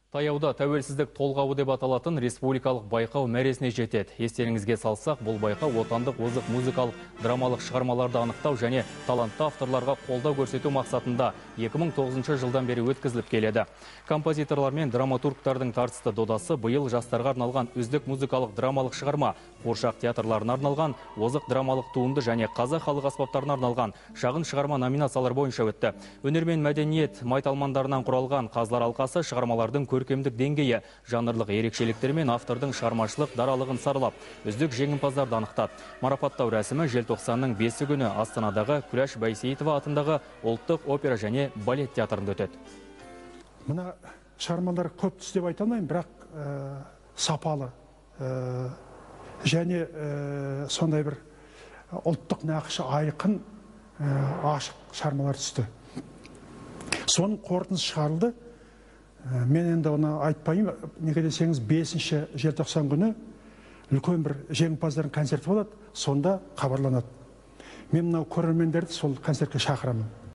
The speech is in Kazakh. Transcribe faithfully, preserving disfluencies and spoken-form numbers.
Таяуда тәуелсіздік толғауы деп аталатын республикалық байқау мәресіне жетеді. Естеріңізге салсақ, бұл байқау отандық озық музыкалық драмалық шығармаларды анықтау және талантты авторларға қолдау көрсету мақсатында екі мың тоғызыншы жылдан бері өткізіліп келеді. Композиторлар мен драматургтардың тартысты додасы биыл жастарға арналған үздік музыкалық драмалық шығарма, қуыршақ театрларына арналған озық драмалық туынды және қазақ халық аспаптарына арналған шағын шығарма номинациялар бойынша өтті. Өнер мен мәдениет майталмандарынан құралған қазылар алқасы шығармалардың көркемдік деңгейі, жанрлық ерекшеліктері мен автордың шығармашылық даралығын саралап, үздік жеңімпаздарды анықтады. Марапаттау рәсімі желтоқсанның бесі күні Астанадағы Күләш Байсейітова атындағы ұлттық опера және балет театрында өтеді. Мына шығармалар көп түс деп айта алмаймын, бірақ ә, сапалы ә, және ә, сондай бір ұлттық нақышы айқын ә, ашық шығармалар түсті. Соның қорытындысы шығарылды. Мен енді оны айтпаймын, неге десеңіз бесінші желтоқсан күні үлкен бір жеңімпаздардың концерті болады, сонда хабарланады. Мен мынау көрермендерді сол концертке шақырамын.